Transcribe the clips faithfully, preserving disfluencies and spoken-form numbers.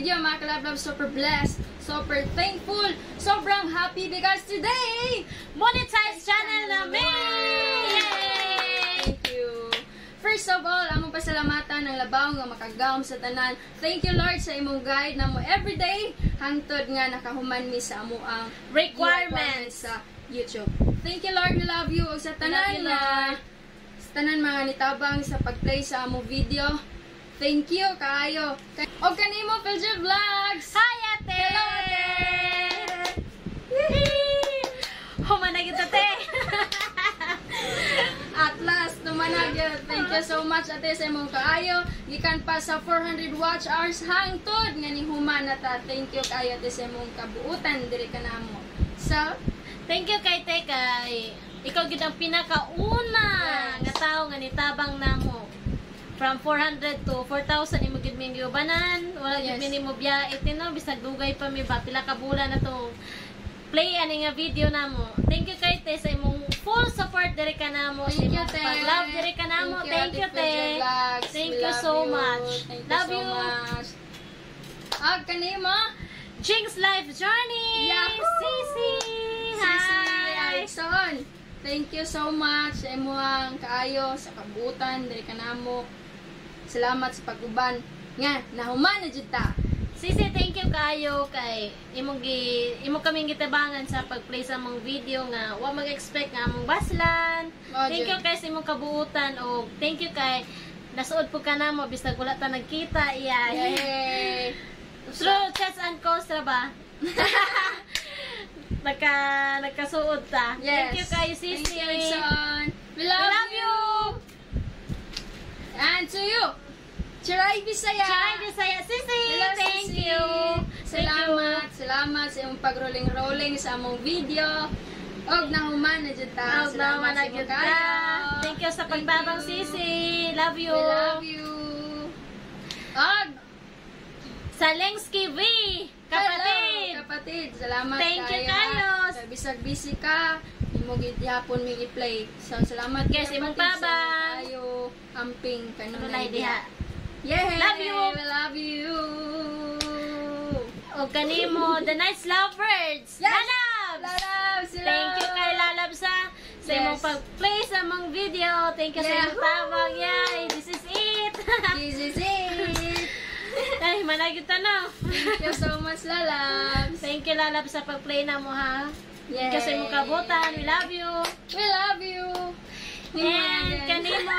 video mga kalab-lab. Super blessed, super thankful, sobrang happy because today, monetize channel namin! Yay! Thank you. First of all, among pasalamatan ng labaw nga makagawom sa tanan. Thank you Lord sa imong guide na mo everyday hangtod nga nakahuman mi sa amo ang requirements sa YouTube. Thank you Lord, we love you. O sa tanan you, na sa tanan mga nitabang sa pag-play sa amo video. Thank you kaayo. O kanimo Pilger Vlogs. Hi ate! Hello ate! Humanag ito ate! At last, numanag yun. Thank you so much ate sa imong kaayo. Gikan pa sa four hundred watch hours hangtod nga ni human na ta. Thank you kaayo ate sa imong kabuutan diri kanamo. So, thank you kay te kay ikaw gid ang pinakauna yes. nga tawo nga nitabang namo. From four hundred to four thousand imo gid mi giubanan. Wala gid Yes. mi nimo biya itino bisag dugay pa mi ba pila ka bulan na to. Play ani nga video namo. Thank you kay te sa imong full support diri ka namo. Sa Thank you, imong te. pag-love diri ka namo. Thank you te. Thank you so much. Thank Love you so you. much. Ah, kanimo? Jinx Life Journey! Yahoo! Sisi! Sisi Hi! Alson. Thank you so much sa imong kaayo sa kabuutan diri kanamo. Salamat sa pag-uban. Nga, nahuman na jud ta. Sisi, thank you kayo kay imong gi imo kaming gitabangan sa pag-play sa among video nga wa mag-expect nga among baslan. Oh, Thank you Jud. kay sa imong kabuutan o thank you kay nasuod po ka namo bisag wala ta nagkita iya. Yay! Through chats and calls ra ba? Nagka nagkasuod ta. Yes. Thank you kay Sisi. Thank you, Alson. We We love, love you. And to you, Chiray Bisaya. Chiray Bisaya. Sisi, Hello, thank Sisi. you. Salamat, salamat sa imong pag-rolling-rolling sa among video. Og nahuman na jud ta. Og naman na sa imong gyud kaayo. ka. Thank you sa Thank pagtabang you. Sisi. Love you. We love you. Og Sa Lengsky V, kapatid. hello, kapatid. Salamat Thank you, kayo, ha. kayos. Sa bisag busy ka, imo gid yapon mi i-play. So salamat Yes, kayo, imong kapatid, sa babang. kayo amping Ano kanunay na diha? Yay! Love you. We love you. O kanimo, the nice lovebirds. Yes. Lalabs. Lalabs, sila. Thank you kay Lalabs sa sa Yes. imong pag-play sa among video. Thank you sa imong Yahoo! tawag. Yay, this is it. This is it. Ay, managit na. Thank you so much, Lalabs. Thank you Lalabs sa pag-play na mo ha. Thank you sa imong Yay. kabutan. We love you. We love you. And kanimo,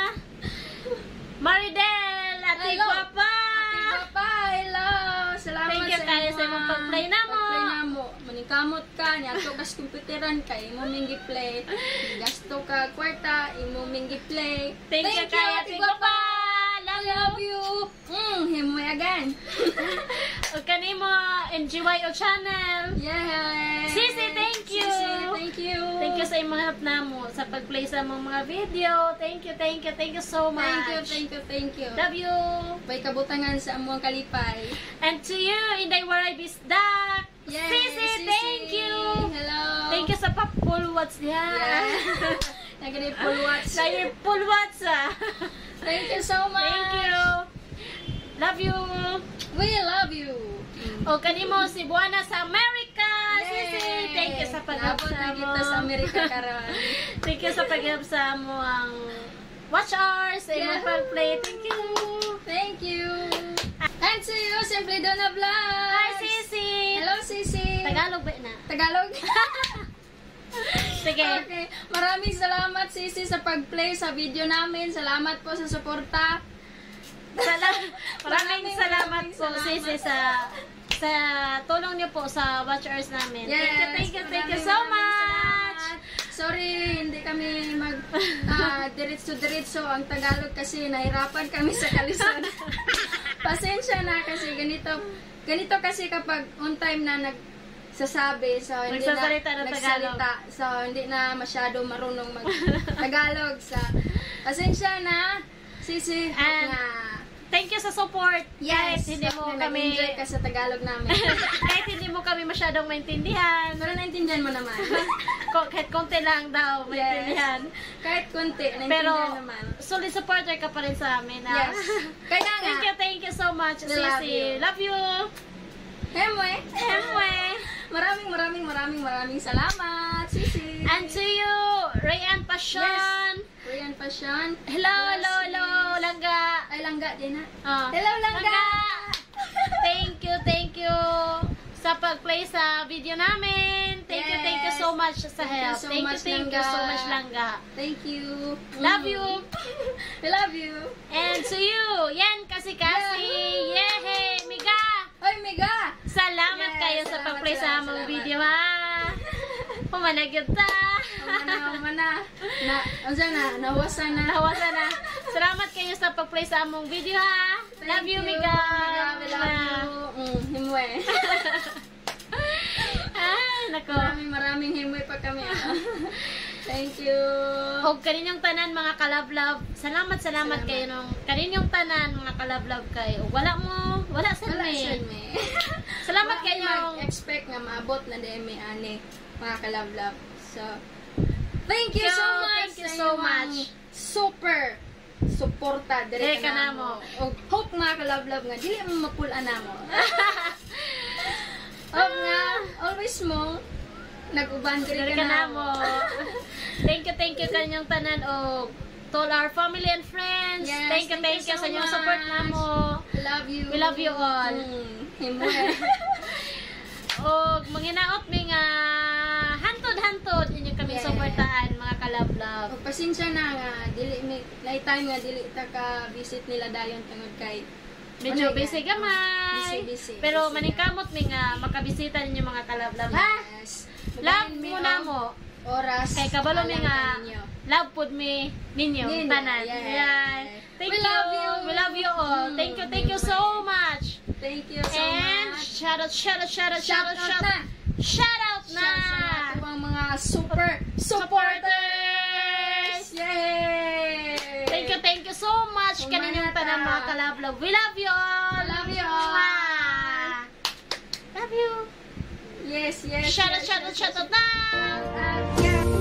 Maridel, ate Hello. guwapa. Ate Papa, hello. Salamat Thank you sa kayo sa imong pag-play na mo. Pag-play na mo. Maningkamot ka, niyato kas kumputeran ka, imo mingi play. Gasto ka kwarta, imo mingi play. Thank, you kayo ate guwapa. I Love you. love you. Mm, himoy again. O kanimo, M G Y O channel. Yay. Sisi, thank you. Sisi, thank you. Thank you sa imong help namo sa pag-play sa among mga video. Thank you, thank you, thank you so much. Thank you, thank you, thank you. Love you. May kabutangan sa among kalipay. And to you, Inday Waray Bisdak. Yay, Sisi, thank you. Hello. Thank you sa Papul What's diha. Yeah. Nagre full watch. Sa your full what's ah. Thank you so much. Thank you. Love you. We love you. O kanimo si Buana sa America. Yay. Sisi, thank you sa pag-help Naabot sa na mo. kita sa Amerika karon. Thank you sa pag-help sa mo ang watch hours sa imong Yahoo! pag-play. Thank you. Thank you. And to you, Simply Donna Vlog. Hi, Sisi. Hello, Sisi. Tagalog ba na? Tagalog. Sige. Okay. Maraming salamat, Sisi, sa pag-play sa video namin. Salamat po sa suporta. Sala- maraming Maraming, salamat maraming po, salamat. Sisi, sa sa tulong niyo po sa watch hours namin. Yes, thank you, thank you, thank you maraming, so maraming much. salamat. Sorry, hindi kami mag uh, diretso-diretso ang Tagalog kasi nahirapan kami sa kalisod. Pasensya na kasi ganito ganito kasi kapag on time na nagsasabi, so hindi Nagsasalita na ng nagsalita, so hindi na masyado marunong mag Tagalog sa pasensya na Sisi And na thank you sa support. Yes, Kahit hindi mo na kami nag-enjoy ka sa Tagalog namin. kahit hindi mo kami masyadong maintindihan. Pero naintindihan mo naman. Ko- kahit konti lang daw maintindihan. Kahit konti, Pero naintindihan naman. solid supporter ka pa rin sa amin. ah. Yes. Kaya nga. Thank you, thank you so much, We love Sisi. you. Love you. Hemwe. Emwe. Maraming maraming maraming maraming salamat, Sisi. And to you, Rayan Passion. Rian Passion. Hello, hello, hello, Langga. Ay, langga din na. Ah. Hello, langga. Thank you, thank you sa pag-play sa video namin. Thank you, thank you so much sa Thank you help. so Thank you, much, thank you so Langga. much, Langga. Thank you. Love Mm. you. I love you. And to you, yan, kasi-kasi. Yehey, Miga. Hoy, Mega. Salamat Yes, kayo sa salamat, pag-play sa salamat, among salamat. video, ha. Pumanagod ta. Umana, umana. Na, unsa na, nawasan na. Nahawasan na. Salamat kayo sa pag-play sa among video, ha. Thank Love you, Miga. Miga, we love you. Mm, himwe. Ah, nako. Maraming maraming himwe pa kami. ah. Thank you. Og kaninyong tanan mga kalablav. Salamat, salamat Salamat. kayo nung kaninyong tanan mga kalablav kay. Og wala mo, wala sa Wala me. siya, me. Salamat Wala kayo. mag-expect nga maabot na D M ani mga kalablab. So, thank you so Yo, much. thank you sa so inyong much. Super suporta Dire dire ka ka namo. namo. Og hope mga kalablab nga dili mo mapulan namo. Og nga always mo nag-uban dire Dire ka ka namo. namo. Thank you, thank you kaninyong tanan og to all our family and friends. Yes, thank you, thank thank you you so sa inyong support much. namo. We love you. We love you all. Mm, himwe. Og manginaot mi nga hantod-hantod inyo kami Yes. suportahan mga kalablav. Og pasensya na nga dili mi lay time nga dili ta ka visit nila dayon tungod kay Medyo Ano busy yan? gamay. Busy, busy, Pero busy maningkamot mi nga makabisita ninyo mga kalablav. Ha? Yes. Love Magaling mi mo na og mo. Oras. Kay kabalo mi alang nga ka ninyo. love pud mi ninyo Ninyo, tanan. yes. Yan. Thank We you. love you. We love you all. Mm, Thank you, thank you so much. Thank you so And much. shout out, shout out, shout out, shout out, shout na. out. Shout out na. Shout out sa ato ang mga super supporters. Yay! Thank you, thank you so much kaninyong Umanata. tanan mga kalablav. We love you all. Love you all. Mwah. Love you. Yes, yes. Shout out, yes, shout out, yes, shout yes. out na. Uh, yeah.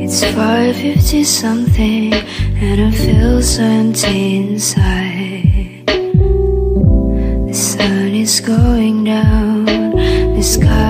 It's five fifty something and I feel so empty inside. The sun is going down, the sky